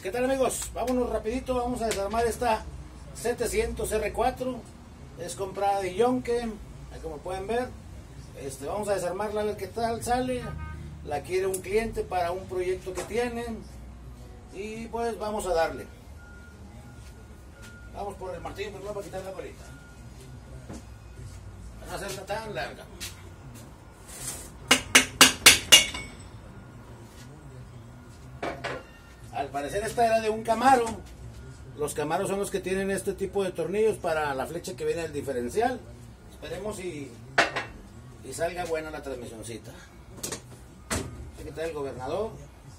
¿Qué tal, amigos? Vámonos rapidito, vamos a desarmar esta 700 R4. Es comprada de Yonke, como pueden ver. Vamos a desarmarla a ver qué tal sale. La quiere un cliente para un proyecto que tienen. Y pues vamos a darle. Vamos por el martillo primero para quitar la bolita. Para no hacerla tan larga. Al parecer esta era de un Camaro. Los Camaros son los que tienen este tipo de tornillos para la flecha que viene del diferencial. Esperemos y salga buena la transmisioncita. Hay que quitar el gobernador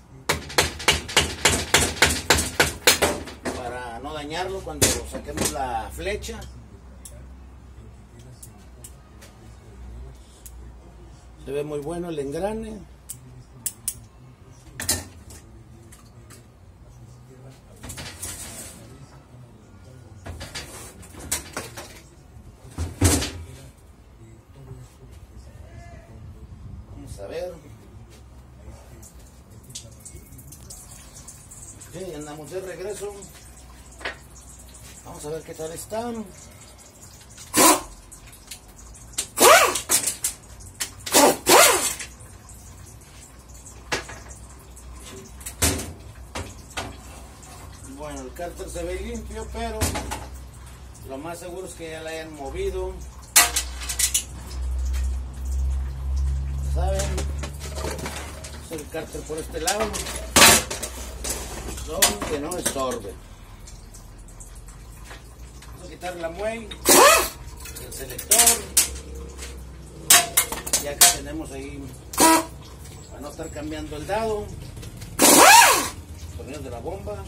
para no dañarlo cuando saquemos la flecha. Se ve muy bueno el engrane. A ver, ok, andamos de regreso. Vamos a ver qué tal están. Bueno, el cárter se ve limpio, pero lo más seguro es que ya la hayan movido. ¿Saben? Es el cárter por este lado, que no estorbe. Vamos a quitar la muelle, el selector, ya que tenemos ahí, para no estar cambiando el dado, los tornillos de la bomba.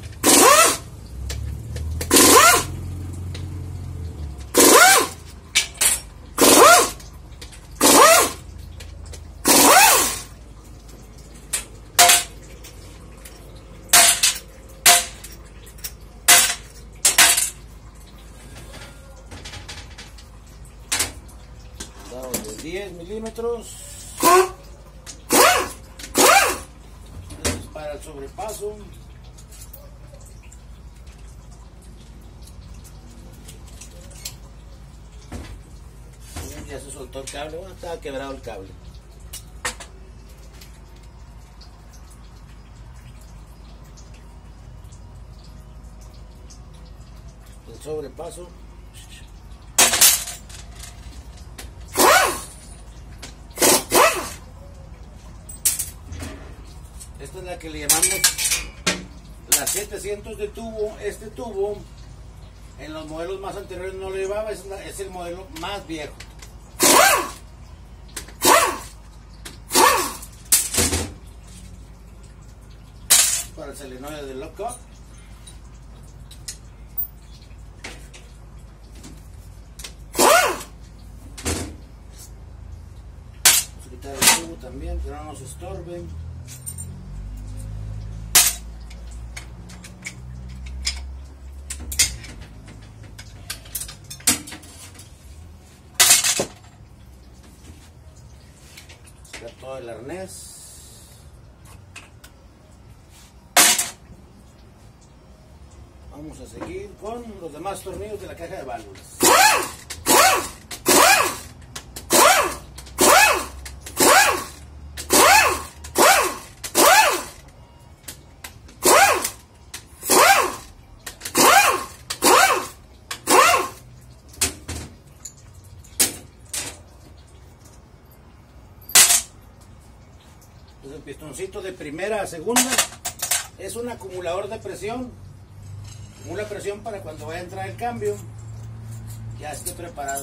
De 10 milímetros. Es para el sobrepaso. Ya se soltó el cable. Bueno, estaba quebrado el cable. El sobrepaso. Esta es la que le llamamos la 700 de tubo. Este tubo en los modelos más anteriores no lo llevaba, es el modelo más viejo. Para el solenoide de lockup. Vamos a quitar el tubo también, que no nos estorbe. Todo el arnés. Vamos a seguir con los demás tornillos de la caja de válvulas. El pistoncito de primera a segunda es un acumulador de presión. Acumula presión para cuando vaya a entrar el cambio ya esté preparado.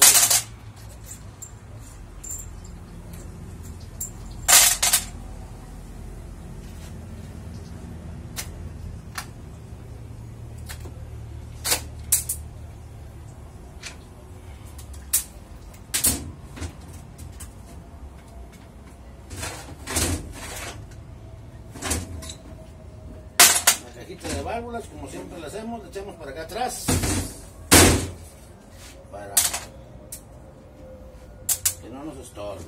De válvulas, como siempre lo hacemos, le echamos por acá atrás para que no nos estorbe.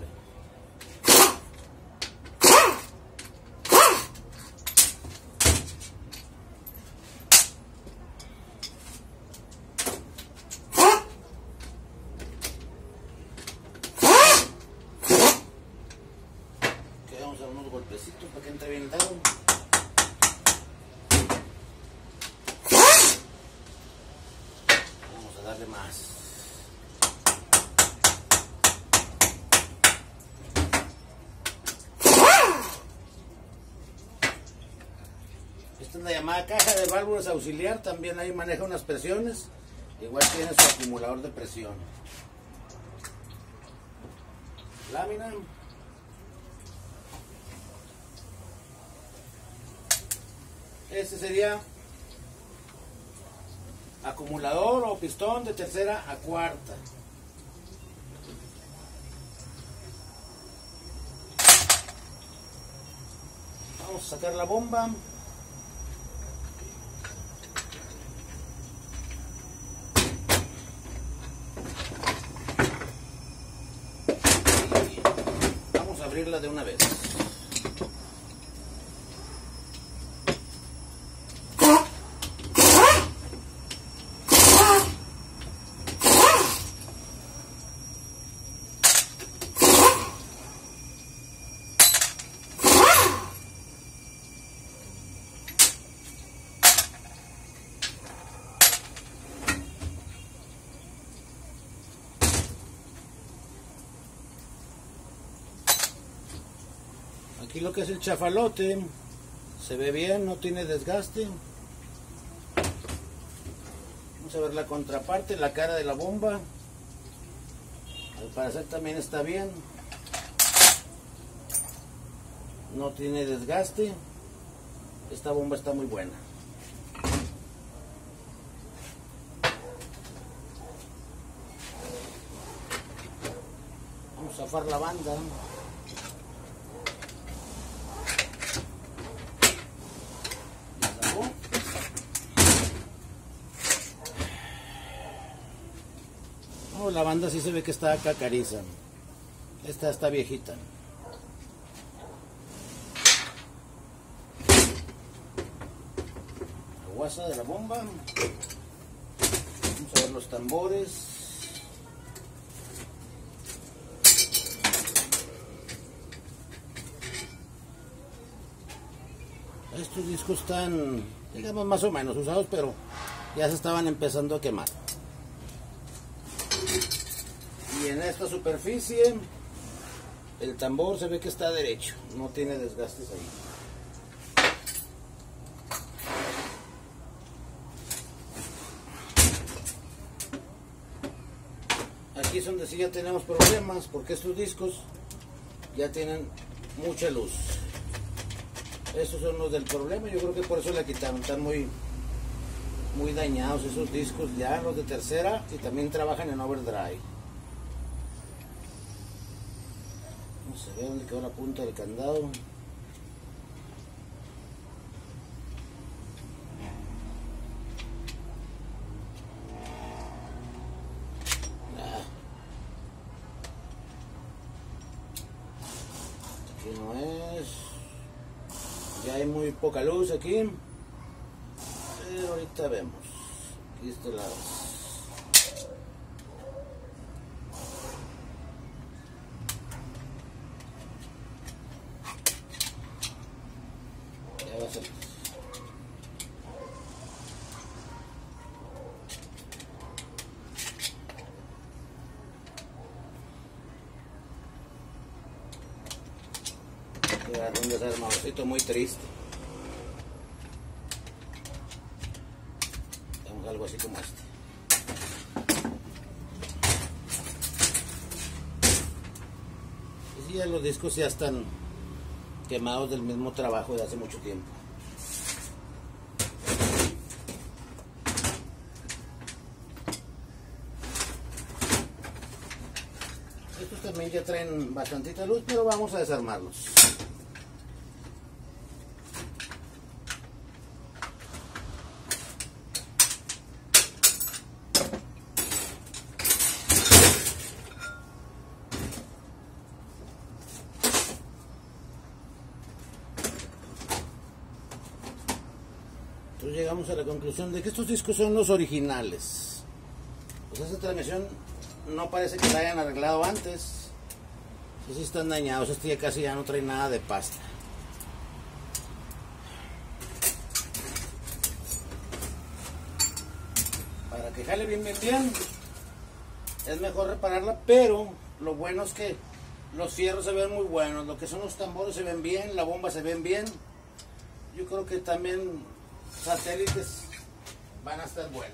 golpecito para que entre bien el dedo. Vamos a darle más. Esta es la llamada caja de válvulas auxiliar, también ahí maneja unas presiones, igual tiene su acumulador de presión. Lámina. Este sería acumulador o pistón de tercera a cuarta. Vamos a sacar la bomba. Y vamos a abrirla de una vez. Aquí lo que es el chafalote se ve bien, no tiene desgaste. Vamos a ver la contraparte, la cara de la bomba. Al parecer también está bien, no tiene desgaste. Esta bomba está muy buena. Vamos a zafar la banda. La banda sí se ve que está cacariza. Esta está viejita. La guasa de la bomba. Vamos a ver los tambores. Estos discos están, digamos, más o menos usados, pero ya se estaban empezando a quemar. Y en esta superficie el tambor se ve que está derecho, no tiene desgastes ahí. Aquí es donde sí ya tenemos problemas, porque estos discos ya tienen mucha luz. Estos son los del problema, yo creo que por eso la quitaron, están muy dañados esos discos ya, los de tercera, y también trabajan en overdrive. No se ve dónde quedó la punta del candado. Aquí no es. Ya hay muy poca luz aquí. Pero ahorita vemos. Aquí de este lado. Ya va a salir. Un desarmadorcito muy triste. Tenemos algo así como este. Y sí, ya los discos ya están quemados del mismo trabajo de hace mucho tiempo. Estos también ya traen bastantita luz, pero vamos a desarmarlos. Entonces llegamos a la conclusión de que estos discos son los originales. Pues esta transmisión no parece que la hayan arreglado antes. Sí están dañados, este ya casi ya no trae nada de pasta. para que jale bien es mejor repararla, pero lo bueno es que los fierros se ven muy buenos, lo que son los tambores se ven bien, la bomba se ven bien. Yo creo que también satélites van a estar buenos.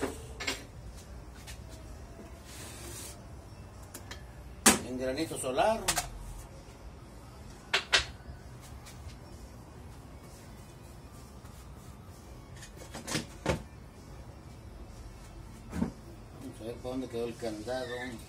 En granito solar. Vamos a ver por dónde quedó el candado.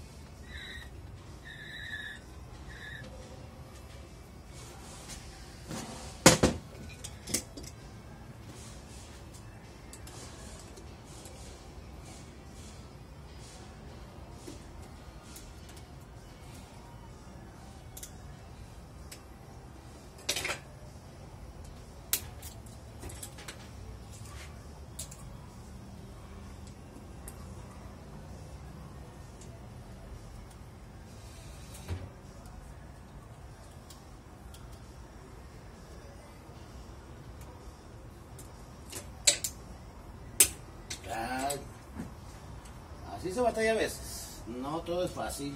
Así se batalla a veces, no todo es fácil.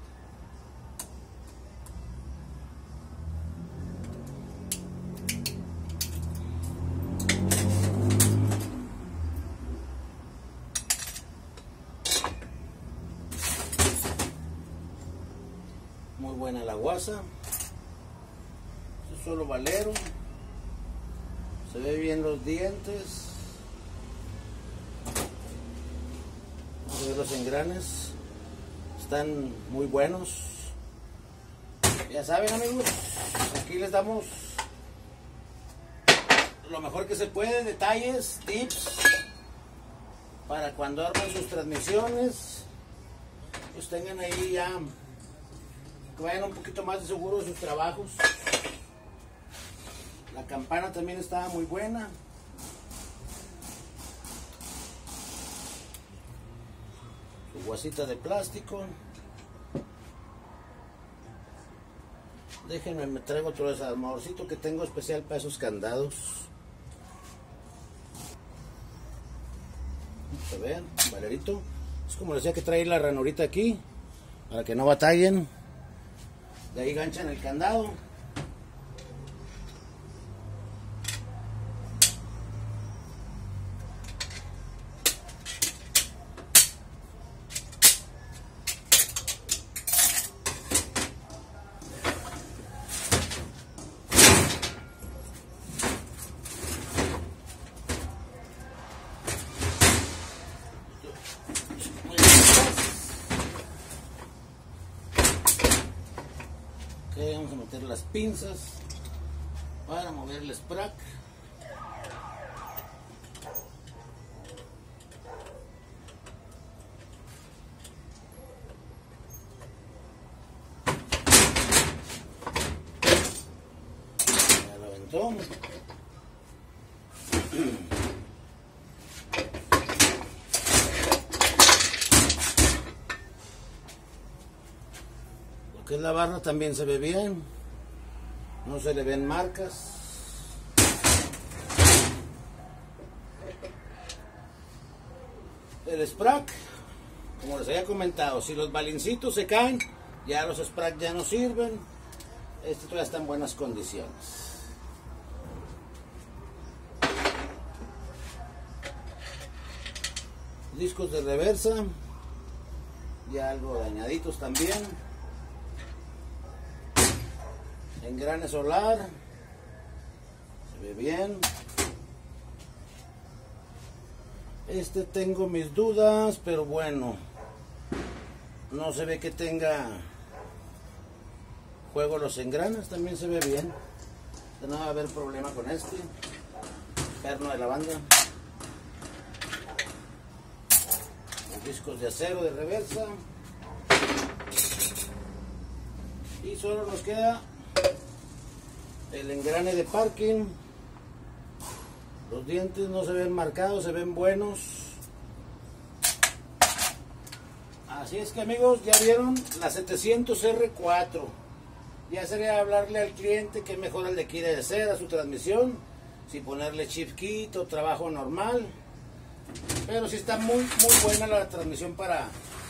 Muy buena la guasa. Esto es solo valero. Se ve bien los dientes. Los engranes están muy buenos. Ya saben, amigos, aquí les damos lo mejor que se puede, detalles, tips para cuando armen sus transmisiones, pues tengan ahí ya, que vayan un poquito más de seguro de sus trabajos. La campana también está muy buena. Guasita de plástico. Déjenme, me traigo otro desarmadorcito que tengo especial para esos candados. Vamos a ver, un valerito. Es como les decía, que trae la ranurita aquí para que no batallen. De ahí ganchan el candado. Vamos a meter las pinzas para mover el sprack. Ya lo aventó. Que la barra también se ve bien, no se le ven marcas. El sprack, como les había comentado, si los balincitos se caen, ya los sprack ya no sirven. Este todavía está en buenas condiciones. Discos de reversa, ya algo dañaditos también. Engrane solar, se ve bien. Este tengo mis dudas, pero bueno, no se ve que tenga juego los engranes, también se ve bien. No va a haber problema con este. Perno de lavanda. Los discos de acero de reversa. Y solo nos queda el engrane de parking. Los dientes no se ven marcados, se ven buenos. Así es que, amigos, ya vieron la 700R4. Ya sería hablarle al cliente qué mejora le quiere hacer a su transmisión, si ponerle chip kit o trabajo normal. pero sí está muy buena la transmisión para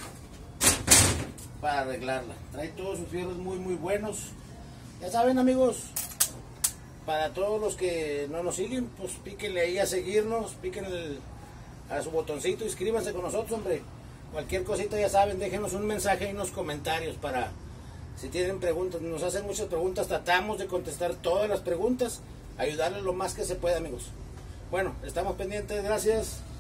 arreglarla. Trae todos sus fierros muy buenos. Ya saben, amigos, para todos los que no nos siguen, pues píquenle ahí a seguirnos, píquenle a su botoncito, inscríbanse con nosotros, hombre. Cualquier cosita, ya saben, déjenos un mensaje en los comentarios para, si tienen preguntas, nos hacen muchas preguntas, tratamos de contestar todas las preguntas, ayudarles lo más que se pueda, amigos. Bueno, estamos pendientes, gracias.